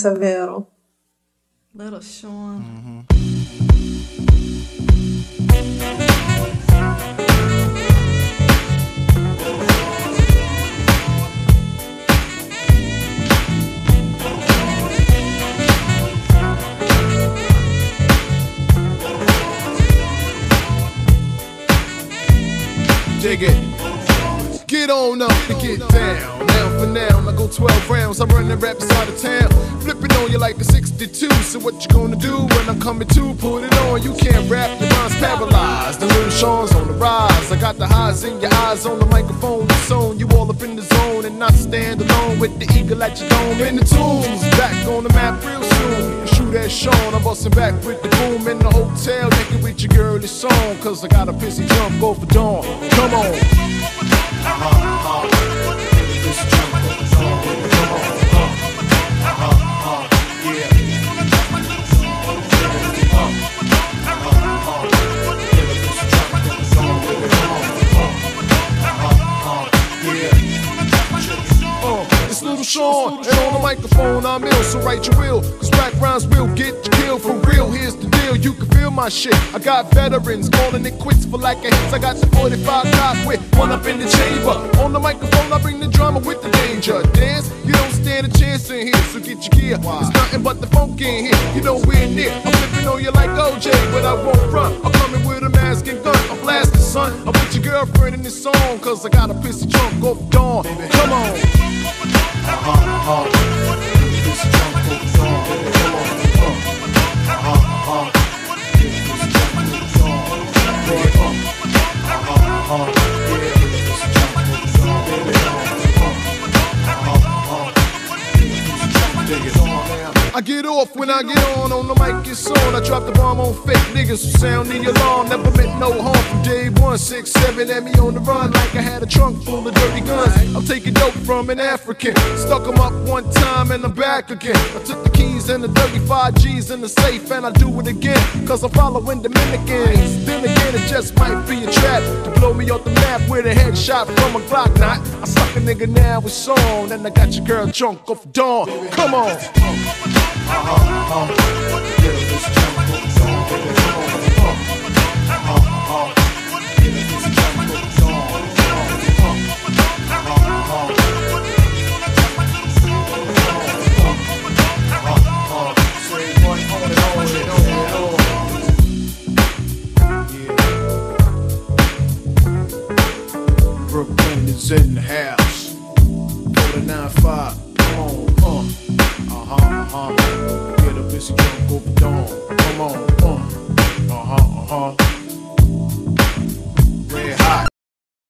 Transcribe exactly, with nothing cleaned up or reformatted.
Severo. Little Sean. Mm-hmm. Dig it. Get on up and get down. Now for now, I go twelve rounds. I'm running raps out of town. Flipping on you like a sixty-two. So what you gonna do when I'm coming to? Put it on. You can't rap, your mind's paralyzed. The little Sean's on the rise. I got the highs in your eyes on the microphone. It's on. You all up in the zone and not stand alone with the eagle at your dome. In the tunes, back on the map real soon. Shoot at Sean. I'm busting back with the boom in the hotel. Naked with your girl this song. Cause I got a pissy jump, go for dawn. Come on. Uh-huh, uh-huh. This jump, go for dawn. Come on. Uh, uh-huh, uh, yeah. It's Little Sean, and on the microphone I'm ill, so write your will. Cause rap rhymes will get you killed for real. Here's the deal, you can feel my shit. I got veterans calling it quits for lack of hits. I got the forty-five Glock with one up in the chamber. On the microphone I bring the drama with the danger. Dance, you don't stand a chance in here, so get your gear. It's nothing but the funk in here, you know we're near. I'm flipping on you like O J, but I won't run. I'm coming with a mask and gun, I'm blasting son. I'm with your girlfriend in this song, cause I got a pissy jump, go for dawn. Come on. Uh-huh, uh-huh. This jump, go for dawn. Come on. Uh-huh, uh-huh. This jump, go for dawn. Uh-huh, uh-huh. Yeah, this jump, go for dawn. Uh-huh, uh-huh. Dig it on now. I get off when I get on, on the mic it's on. I drop the bomb on fake niggas who sound the alarm. Never meant no harm from day one. Six, seven at me on the run like I had a trunk full of dirty guns. I'm taking dope from an African. Stuck them up one time and I'm back again. I took the keys and the thirty-five G's in the safe and I do it again. Cause I'm following Dominicans. Then again it just might be a trap to blow me off the map with a headshot from a Glock knot. I suck a nigga now with song and I got your girl drunk off dawn. Come on. Uh-huh, uh-huh. Yeah, this jump, go for dawn. Uh-huh, uh-huh. Yeah, this jump, go for dawn. Uh-huh, uh-huh. Uh-huh, say one, on and on and on. Yeah. Brooklyn is in the house. Go to nine five. Come on, uh. Uh-huh, uh-huh. Get a busy jump, go for dawn. Come on, uh. Uh-huh, uh-huh.